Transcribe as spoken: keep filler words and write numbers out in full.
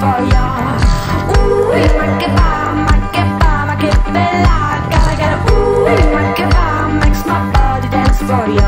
for ya. Ooh, ma che fa, ma che fa, ma che bella. Gotta get a ooh, ma che fa, makes my body dance for ya.